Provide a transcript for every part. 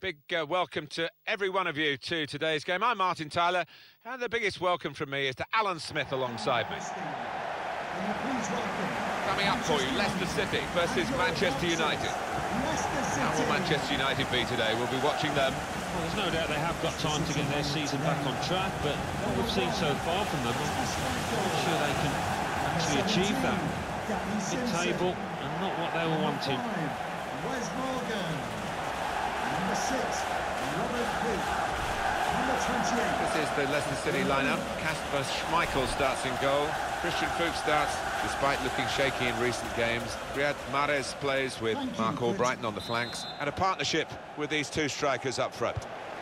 Big welcome to every one of you to today's game. I'm Martin Tyler, and the biggest welcome from me is to Alan Smith alongside me. Coming up for you, Leicester City versus Manchester United. How will Manchester United be today? We'll be watching them. Well, there's no doubt they have got time to get their season back on track, but what we've seen so far from them, I'm not sure they can actually achieve that. Mid-table and not what they were wanting. Wes Morgan. Number 6, Robert Pitt. Number 28. This is the Leicester City lineup. Kasper Schmeichel starts in goal. Christian Fuchs starts, despite looking shaky in recent games. Riyad Mahrez plays with Mark Albrighton on the flanks, and a partnership with these two strikers up front.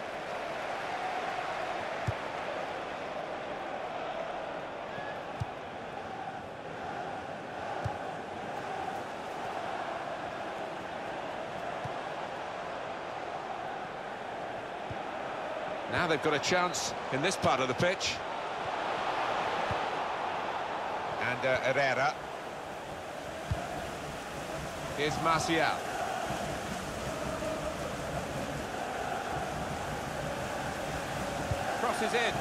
Now they've got a chance in this part of the pitch. And Herrera. Here's Martial. Crosses in.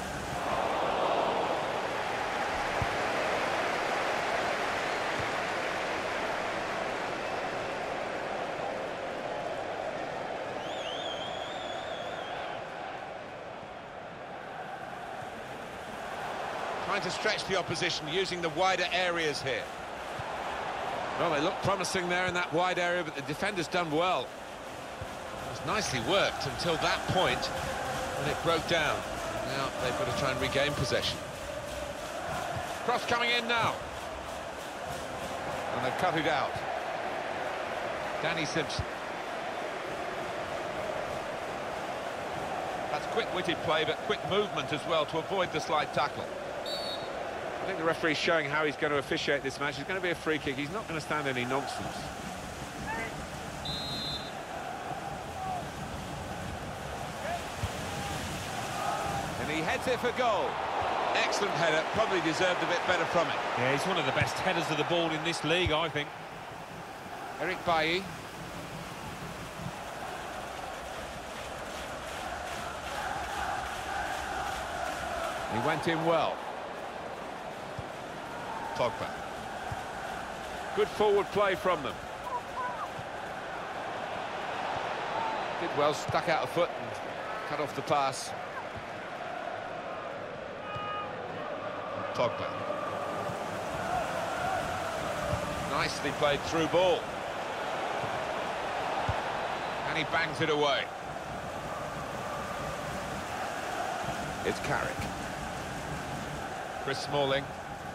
Trying to stretch the opposition, using the wider areas here. Well, they look promising there in that wide area, but the defender's done well. It was nicely worked until that point when it broke down. Now they've got to try and regain possession. Cross coming in now. And they've cut it out. Danny Simpson. That's quick-witted play, but quick movement as well to avoid the slight tackle. I think the referee's showing how he's going to officiate this match. It's going to be a free kick. He's not going to stand any nonsense. And he heads it for goal. Excellent header. Probably deserved a bit better from it. Yeah, he's one of the best headers of the ball in this league, I think. Eric Bailly. He went in well. Pogba. Good forward play from them. Did well, stuck out a foot and cut off the pass. Pogba. Nicely played through ball. And he bangs it away. It's Carrick. Chris Smalling.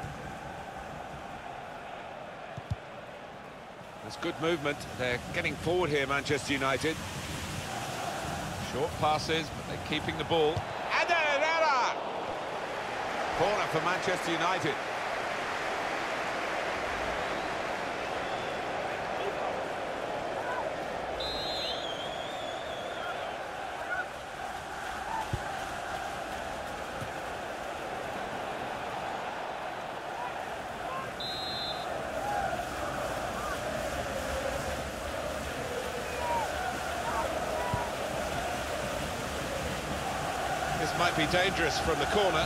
There's good movement. They're getting forward here, Manchester United. Short passes, but they're keeping the ball. And Herrera! Corner for Manchester United. This might be dangerous from the corner.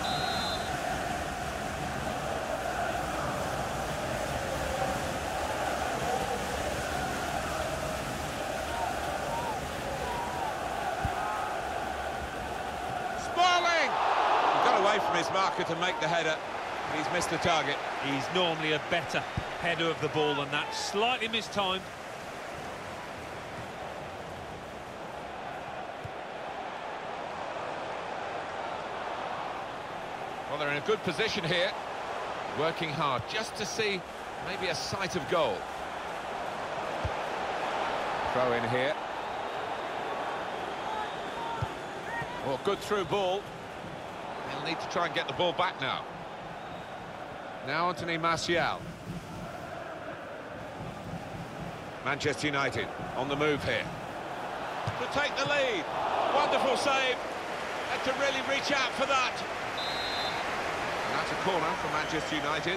Smalling! He got away from his marker to make the header. He's missed the target. He's normally a better header of the ball than that. Slightly mistimed. Well, they're in a good position here, working hard just to see maybe a sight of goal. Throw in here. Oh, good through ball. They'll need to try and get the ball back now. Now Anthony Martial. Manchester United on the move here. To take the lead. Wonderful save. Had to really reach out for that. And that's a corner for Manchester United.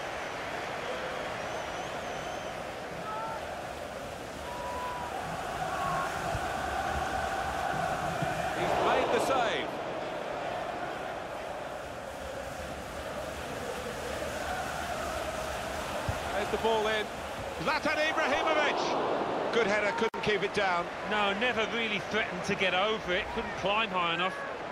Tries the ball in. Zlatan Ibrahimovic! Good header, couldn't keep it down. No, never really threatened to get over it. Couldn't climb high enough.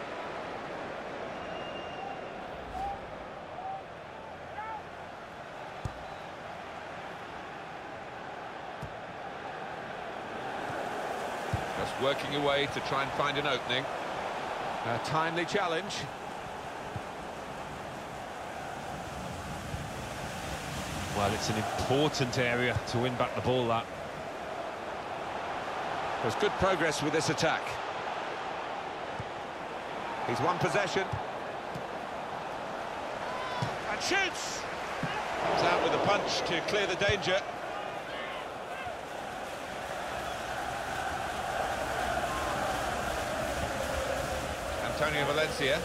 Just working away to try and find an opening. A timely challenge. Well, it's an important area to win back the ball, that. There's good progress with this attack. He's won possession. And shoots! Comes out with a punch to clear the danger. Antonio Valencia.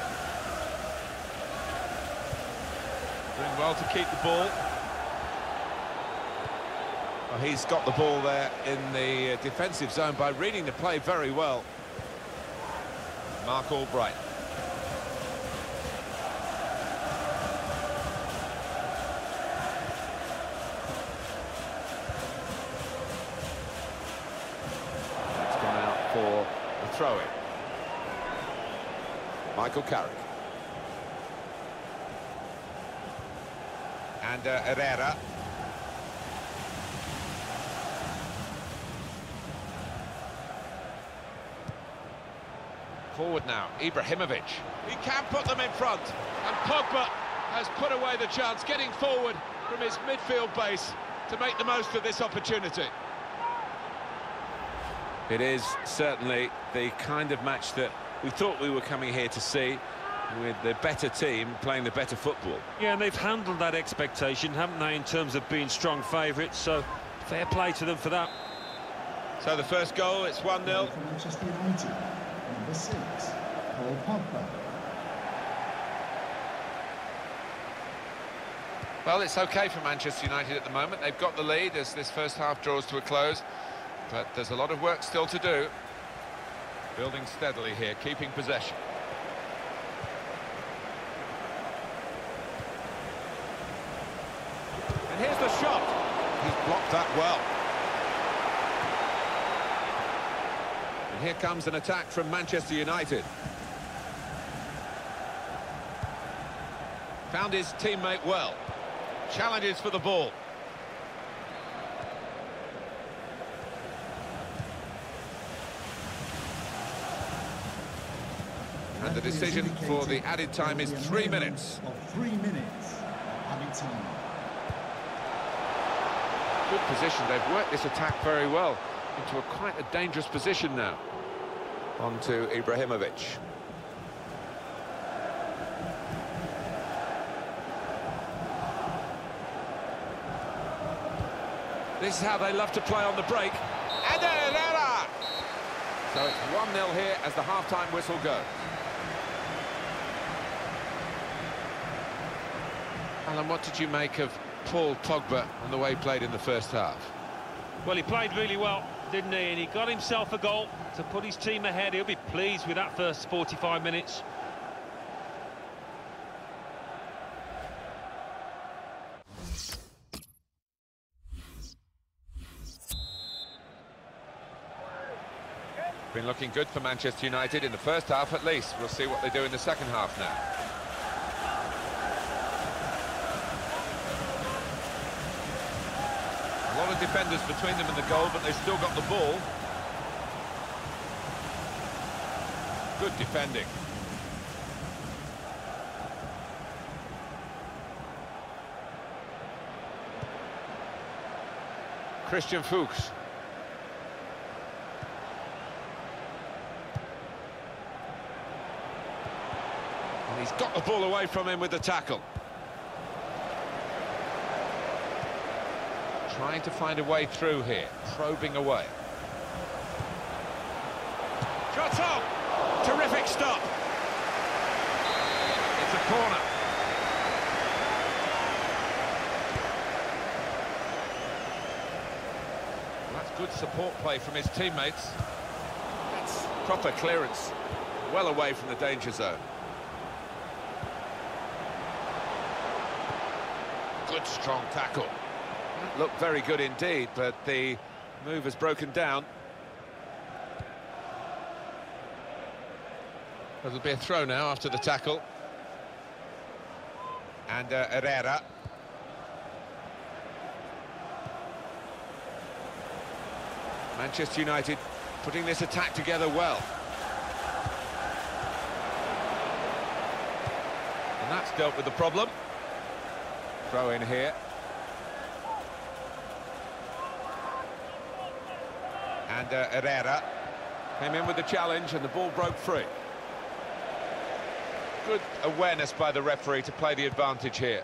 Doing well to keep the ball. Well, he's got the ball there in the defensive zone by reading the play very well. Mark Albright. That's gone out for the throw-in. Michael Carrick. And Herrera. Forward now, Ibrahimovic. He can put them in front. And Pogba has put away the chance, getting forward from his midfield base to make the most of this opportunity. It is certainly the kind of match that we thought we were coming here to see, with the better team playing the better football. Yeah, and they've handled that expectation, haven't they, in terms of being strong favourites, so fair play to them for that. So the first goal, it's 1-0. For Manchester United, number 6, Paul Pogba. Well, it's okay for Manchester United at the moment. They've got the lead as this first half draws to a close, but there's a lot of work still to do. Building steadily here, keeping possession. And here's the shot. He's blocked that well. And here comes an attack from Manchester United. Found his teammate well. Challenges for the ball. And the decision for the added time is 3 minutes. Of 3 minutes added time. Good position. They've worked this attack very well into quite a dangerous position now. On to Ibrahimovic. This is how they love to play on the break. And Herrera! So it's 1-0 here as the half-time whistle goes. Alan, what did you make of Paul Pogba and the way he played in the first half? Well, he played really well, didn't he? And he got himself a goal to put his team ahead. He'll be pleased with that first 45 minutes. Been looking good for Manchester United in the first half at least. We'll see what they do in the second half now. A lot of defenders between them and the goal, but they've still got the ball. Good defending. Christian Fuchs. And he's got the ball away from him with the tackle. Trying to find a way through here, probing away. Shots up! Terrific stop! It's a corner. Well, that's good support play from his teammates. That's proper clearance, well away from the danger zone. Good strong tackle. That looked very good indeed, but the move has broken down. It'll be a throw now after the tackle. And Herrera. Manchester United putting this attack together well. And that's dealt with the problem. Throw in here. And Herrera came in with the challenge and the ball broke free. Good awareness by the referee to play the advantage here.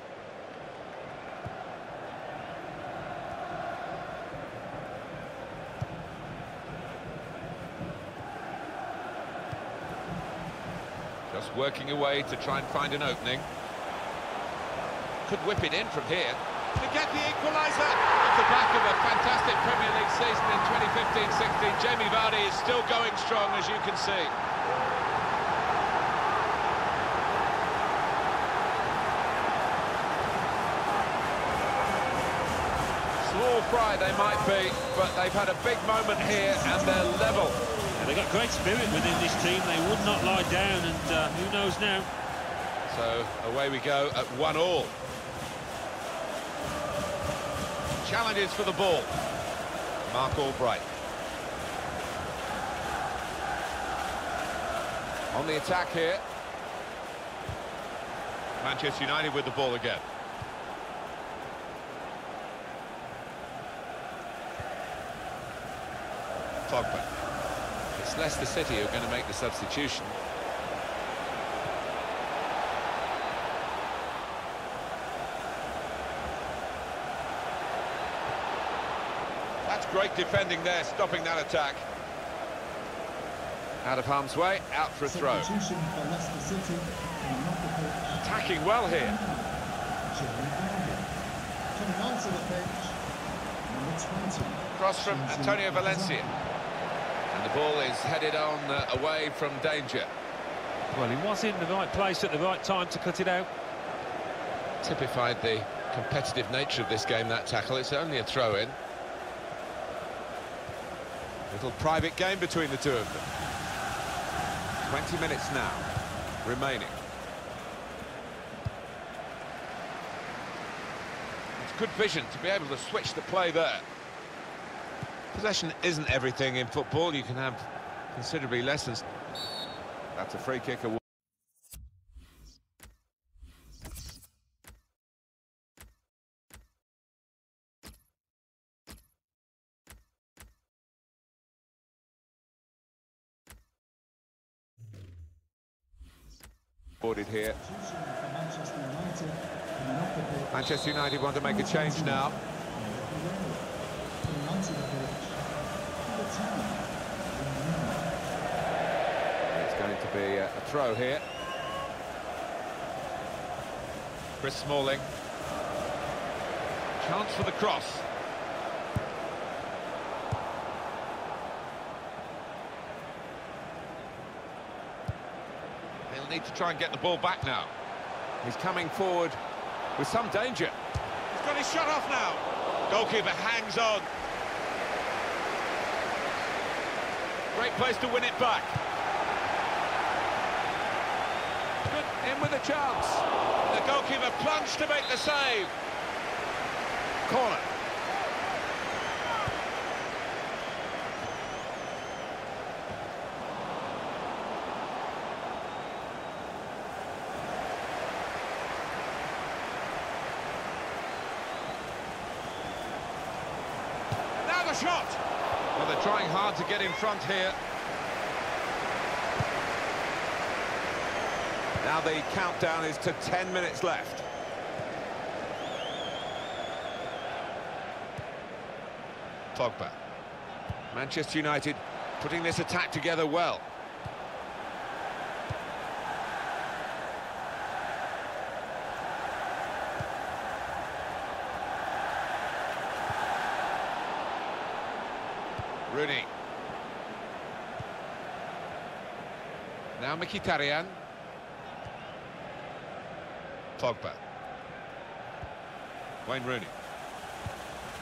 Just working away to try and find an opening. Could whip it in from here. To get the equaliser off the back of a fantastic Premier League season in 2015-16. Jamie Vardy is still going strong, as you can see. Small fry they might be, but they've had a big moment here and they're level. Yeah, they've got great spirit within this team. They would not lie down, and who knows now. So away we go at 1-1. Challenges for the ball. Mark Albright. On the attack here. Manchester United with the ball again. Pogba. It's Leicester City who are going to make the substitution. That's great defending there, stopping that attack. Out of harm's way, out for a throw. Attacking well here. Cross from Antonio Valencia. And the ball is headed on away from danger. Well, he was in the right place at the right time to cut it out. Typified the competitive nature of this game, that tackle. It's only a throw-in. Little private game between the two of them. 20 minutes now remaining. It's good vision to be able to switch the play there. Possession isn't everything in football. You can have considerably less than... That's a free kick away. Here. Manchester United want to make a change now. It's going to be a throw here. Chris Smalling. Chance for the cross. Need to try and get the ball back now. He's coming forward with some danger. He's got his shot off now. Goalkeeper hangs on. Great place to win it back. Good, in with a chance. The goalkeeper plunged to make the save. Corner. Shot. Well, they're trying hard to get in front here. Now the countdown is to 10 minutes left. Pogba. Manchester United putting this attack together well. Rooney. Now Mkhitaryan. Pogba. Wayne Rooney.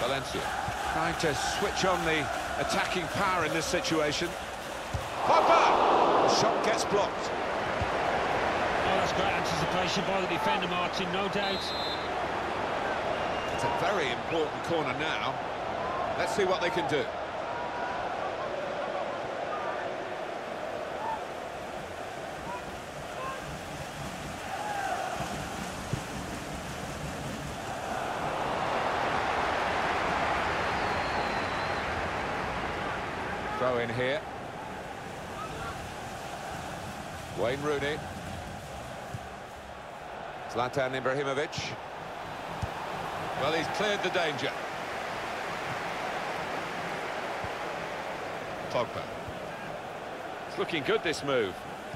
Valencia trying to switch on the attacking power in this situation. Pogba! The shot gets blocked. Oh, that's great anticipation by the defender, Martin, no doubt. It's a very important corner now. Let's see what they can do. Throw in here. Wayne Rooney. Zlatan Ibrahimovic. Well, he's cleared the danger. Pogba. It's looking good, this move.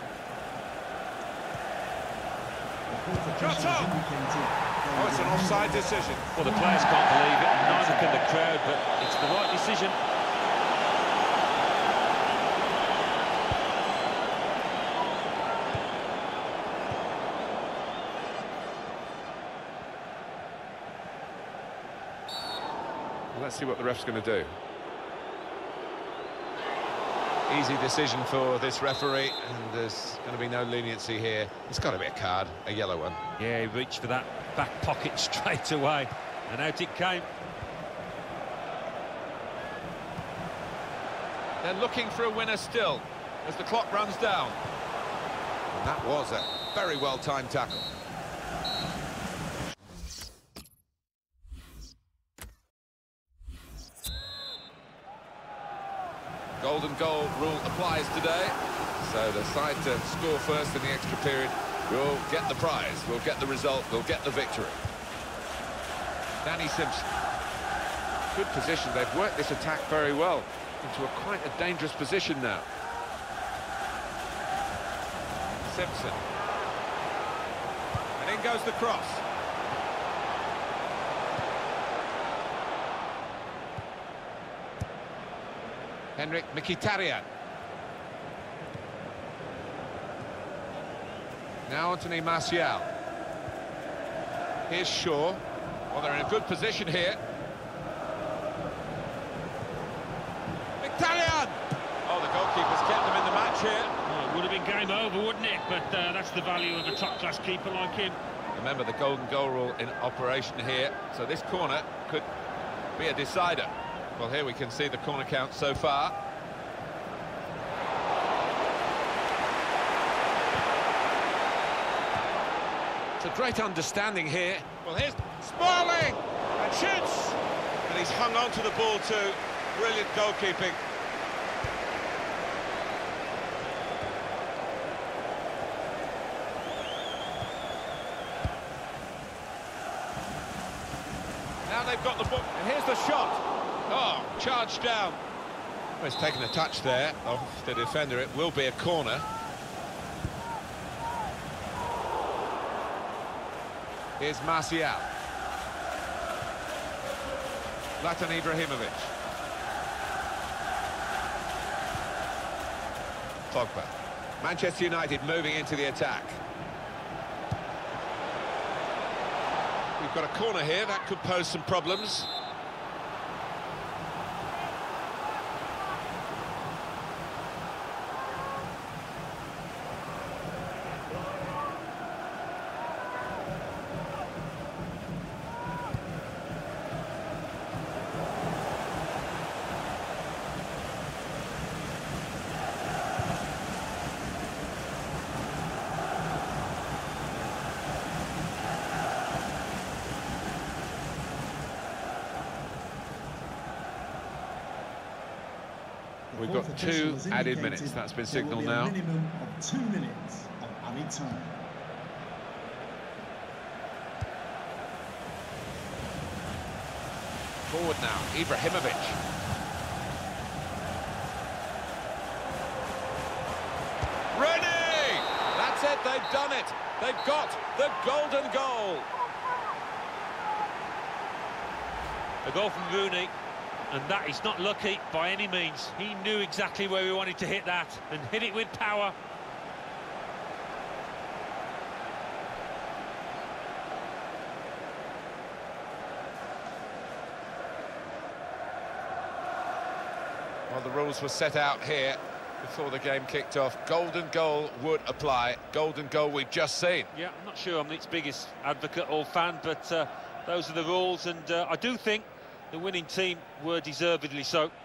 Shot on! Oh, it's an offside decision. Well, the players can't believe it, and neither can the crowd, but it's the right decision. Let's see what the ref's going to do. Easy decision for this referee, and there's going to be no leniency here. It's got to be a card, a yellow one. Yeah, he reached for that back pocket straight away, and out it came. They're looking for a winner still, as the clock runs down. And that was a very well-timed tackle. Golden goal rule applies today, so the side to score first in the extra period will get the prize, will get the result, will get the victory. Danny Simpson. Good position, they've worked this attack very well into quite a dangerous position now. Simpson. And in goes the cross. Henrik Mkhitaryan. Now Anthony Martial. Here's Shaw. Well, they're in a good position here. Mkhitaryan! Oh, the goalkeeper's kept them in the match here. Oh, it would have been game over, wouldn't it? But that's the value of a top-class keeper like him. Remember the golden goal rule in operation here, so this corner could be a decider. Well, here we can see the corner count so far. It's a great understanding here. Well, here's Smalling! And shoots! And he's hung on to the ball too. Brilliant goalkeeping. Now they've got the ball, and here's the shot. Oh, charged down. Well, he's taken a touch there of the defender. It will be a corner. Here's Martial. Zlatan Ibrahimovic. Pogba. Manchester United moving into the attack. We've got a corner here, that could pose some problems. We've got 2 added minutes. That's been signalled now. A minimum of 2 minutes of added time. Forward now, Ibrahimovic. Ready! That's it, they've done it. They've got the golden goal. A goal from Rooney. And that is not lucky by any means. He knew exactly where he wanted to hit that and hit it with power. Well, the rules were set out here before the game kicked off. Golden goal would apply. Golden goal we've just seen. Yeah, I'm not sure I'm its biggest advocate or fan, but those are the rules, and I do think the winning team were deservedly so.